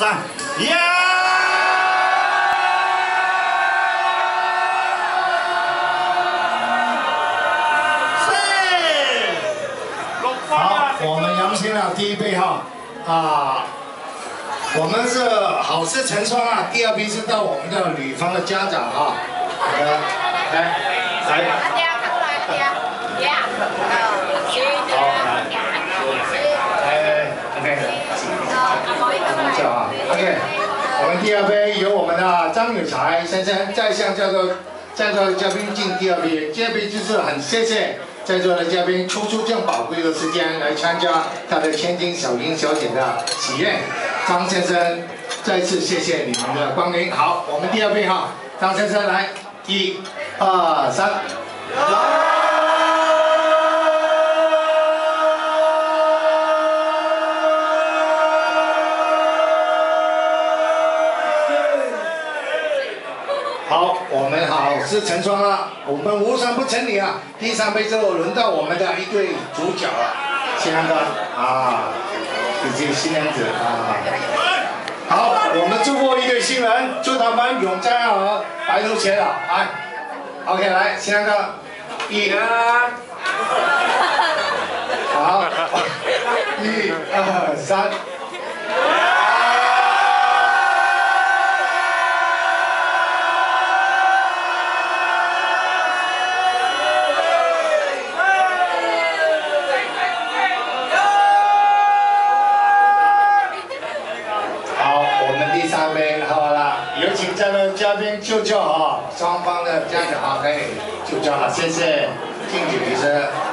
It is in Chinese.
3，呀！好，我们扬清了第一杯哈我们是好事成双啊。第二杯是到我们的女方的家长啊。好的，来。 OK， 我们第二杯由我们的张有才先生再向在座的嘉宾敬第二杯。第二杯就是很谢谢在座的嘉宾抽出这样宝贵的时间来参加他的千金小林小姐的喜宴。张先生，再次谢谢你们的光临。好，我们第二杯哈，张先生来，1、2、3，来。 好，我们好事成双了，我们无双不成礼啊！第3杯之后轮到我们的一对主角了，新郎官以及新娘子好，我们祝福一对新人，祝他们永在爱河，白头偕老。来 ，OK， 来，新郎官，1、好，1、2、3。 好了，有请在座嘉宾就叫双方的家长可以就叫谢谢，敬酒一声。